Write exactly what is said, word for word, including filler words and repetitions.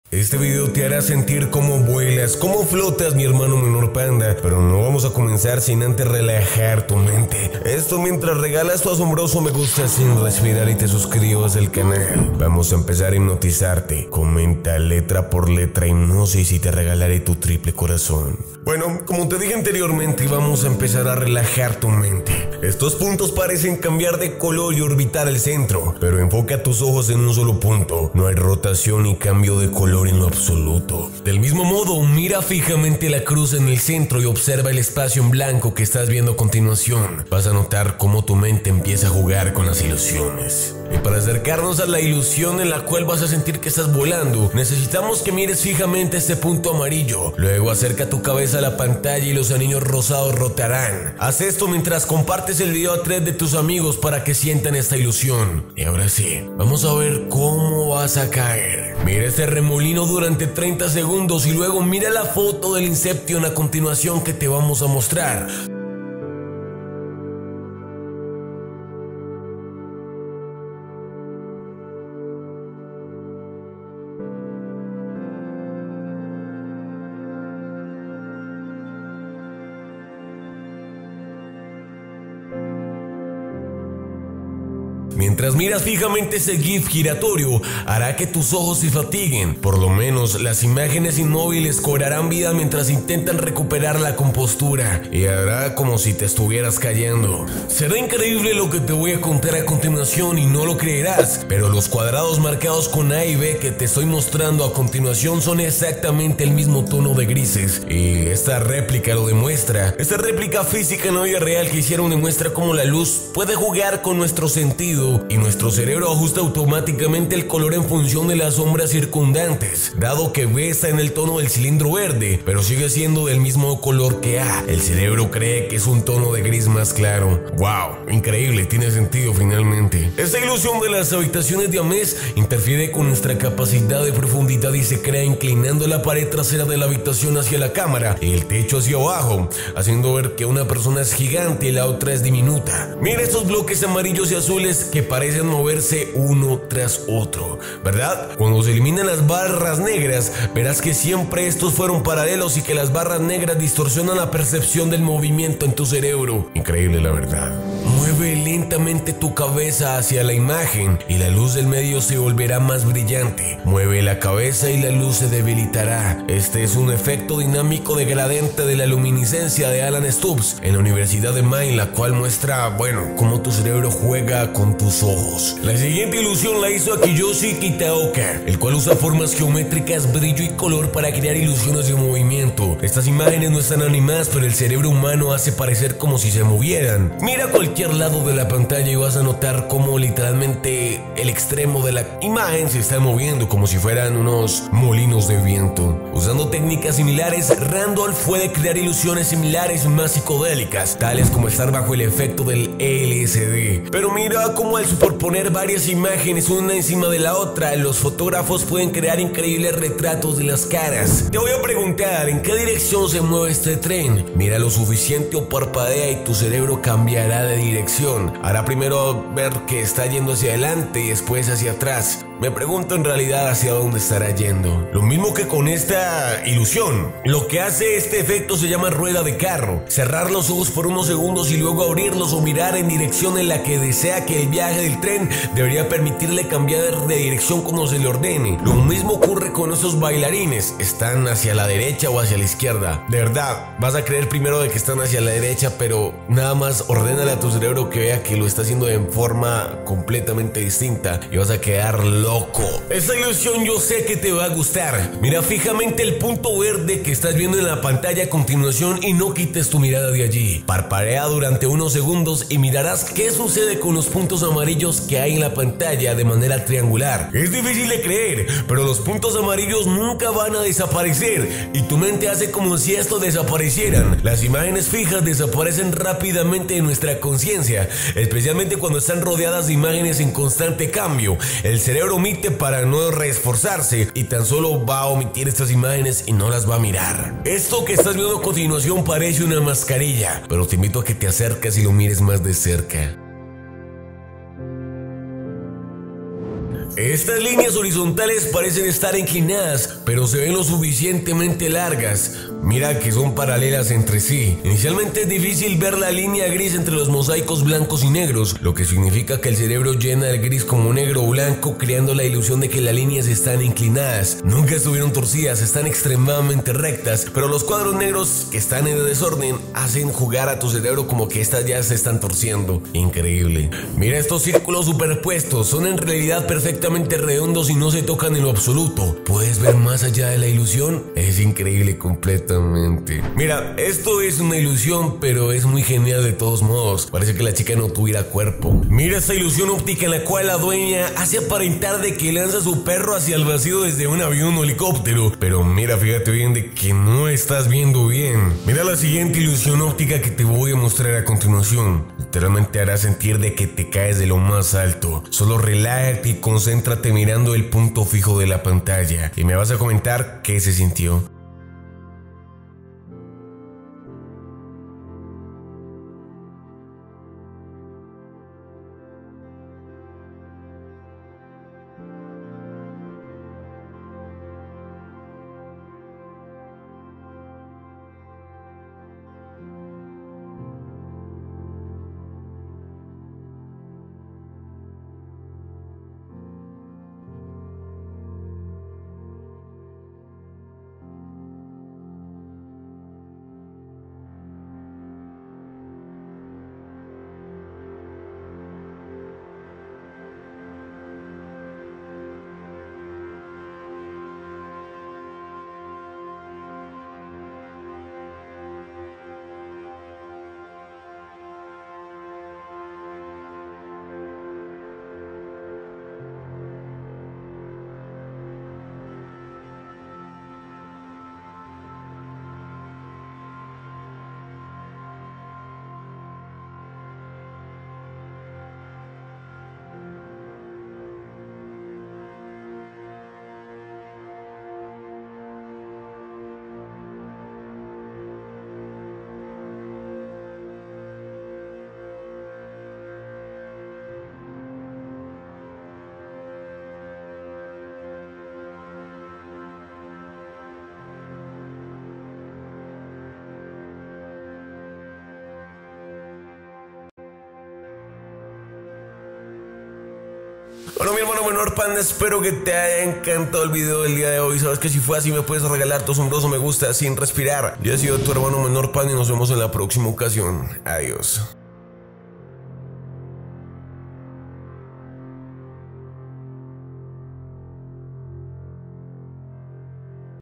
Este video te hará sentir cómo vuelas, cómo flotas, mi hermano menor panda. Pero no vamos a comenzar sin antes relajar tu mente. Esto mientras regalas tu asombroso me gusta sin respirar y te suscribas al canal. Vamos a empezar a hipnotizarte. Comenta letra por letra hipnosis y te regalaré tu triple corazón. Bueno, como te dije anteriormente, vamos a empezar a relajar tu mente. Estos puntos parecen cambiar de color y orbitar el centro, pero enfoca tus ojos en un solo punto. No hay rotación ni cambio de color en lo absoluto. Del mismo modo, mira fijamente la cruz en el centro y observa el espacio en blanco que estás viendo a continuación. Vas a notar cómo tu mente empieza a jugar con las ilusiones. Y para acercarnos a la ilusión en la cual vas a sentir que estás volando, necesitamos que mires fijamente este punto amarillo. Luego acerca tu cabeza a la pantalla y los anillos rosados rotarán. Haz esto mientras compartes el video a tres de tus amigos para que sientan esta ilusión. Y ahora sí, vamos a ver cómo vas a caer. Mira este remolino durante treinta segundos y luego mira la foto del Inception a continuación que te vamos a mostrar. Mientras miras fijamente ese GIF giratorio, hará que tus ojos se fatiguen. Por lo menos las imágenes inmóviles cobrarán vida mientras intentan recuperar la compostura. Y hará como si te estuvieras cayendo. Será increíble lo que te voy a contar a continuación y no lo creerás, pero los cuadrados marcados con A y B que te estoy mostrando a continuación son exactamente el mismo tono de grises. Y esta réplica lo demuestra. Esta réplica física en la vida real que hicieron demuestra cómo la luz puede jugar con nuestro sentido y nuestro cerebro ajusta automáticamente el color en función de las sombras circundantes. Dado que B está en el tono del cilindro verde, pero sigue siendo del mismo color que A, el cerebro cree que es un tono de gris más claro. ¡Wow! Increíble, tiene sentido finalmente. Esta ilusión de las habitaciones de Amés interfiere con nuestra capacidad de profundidad y se crea inclinando la pared trasera de la habitación hacia la cámara y el techo hacia abajo, haciendo ver que una persona es gigante y la otra es diminuta. Mira estos bloques amarillos y azules que parecen moverse uno tras otro, ¿verdad? Cuando se eliminan las barras negras, verás que siempre estos fueron paralelos y que las barras negras distorsionan la percepción del movimiento en tu cerebro. Increíble, la verdad. Mueve lentamente tu cabeza hacia la imagen y la luz del medio se volverá más brillante. Mueve la cabeza y la luz se debilitará. Este es un efecto dinámico de gradiente de la luminiscencia de Alan Stubbs en la Universidad de Maine, la cual muestra, bueno, cómo tu cerebro juega con tus ojos. La siguiente ilusión la hizo Kiyoshi Kitaoka, el cual usa formas geométricas, brillo y color para crear ilusiones de movimiento. Estas imágenes no están animadas, pero el cerebro humano hace parecer como si se movieran. Mira a cualquier lado de la pantalla y vas a notar cómo literalmente el extremo de la imagen se está moviendo como si fueran unos molinos de viento. Usando técnicas similares, Randolph puede crear ilusiones similares más psicodélicas, tales como estar bajo el efecto del L S D. Pero mira cómo al superponer varias imágenes una encima de la otra, los fotógrafos pueden crear increíbles retratos de las caras. Te voy a preguntar, ¿en qué dirección se mueve este tren? Mira lo suficiente o parpadea y tu cerebro cambiará de dirección. Hará primero ver que está yendo hacia adelante y después hacia atrás. Me pregunto en realidad hacia dónde estará yendo. Lo mismo que con esta ilusión. Lo que hace este efecto se llama rueda de carro. Cerrar los ojos por unos segundos y luego abrirlos o mirar en dirección en la que desea que el viaje del tren debería permitirle cambiar de dirección cuando se le ordene. Lo mismo ocurre con esos bailarines. Están hacia la derecha o hacia la izquierda. De verdad, vas a creer primero de que están hacia la derecha, pero nada más ordénale a tu cerebro que vea que lo está haciendo de forma completamente distinta y vas a quedar loco. Esta ilusión yo sé que te va a gustar. Mira fijamente el punto verde que estás viendo en la pantalla a continuación y no quites tu mirada de allí. Parpadea durante unos segundos y mirarás qué sucede con los puntos amarillos que hay en la pantalla de manera triangular. Es difícil de creer, pero los puntos amarillos nunca van a desaparecer y tu mente hace como si estos desaparecieran. Las imágenes fijas desaparecen rápidamente de nuestra conciencia, especialmente cuando están rodeadas de imágenes en constante cambio. El cerebro omite para no reesforzarse y tan solo va a omitir estas imágenes y no las va a mirar. Esto que estás viendo a continuación parece una mascarilla, pero te invito a que te acerques y lo mires más de cerca. Estas líneas horizontales parecen estar inclinadas, pero se ven lo suficientemente largas. Mira que son paralelas entre sí. Inicialmente es difícil ver la línea gris entre los mosaicos blancos y negros, lo que significa que el cerebro llena el gris como negro o blanco, creando la ilusión de que las líneas están inclinadas. Nunca estuvieron torcidas, están extremadamente rectas, pero los cuadros negros que están en desorden hacen jugar a tu cerebro como que estas ya se están torciendo. Increíble. Mira estos círculos superpuestos, son en realidad perfectamente redondos y no se tocan en lo absoluto. ¿Puedes ver más allá de la ilusión? Es increíble completamente. Mira, esto es una ilusión, pero es muy genial de todos modos. Parece que la chica no tuviera cuerpo. Mira esta ilusión óptica en la cual la dueña hace aparentar de que lanza a su perro hacia el vacío desde un avión o helicóptero. Pero mira, fíjate bien de que no estás viendo bien. Mira la siguiente ilusión óptica que te voy a mostrar a continuación. Literalmente hará sentir de que te caes de lo más alto. Solo relájate y concéntrate mirando el punto fijo de la pantalla y me vas a comentar qué se sintió. Bueno, mi hermano menor panda, espero que te haya encantado el video del día de hoy. Sabes que si fue así me puedes regalar tu asombroso me gusta sin respirar. Yo he sido tu hermano menor panda y nos vemos en la próxima ocasión. Adiós.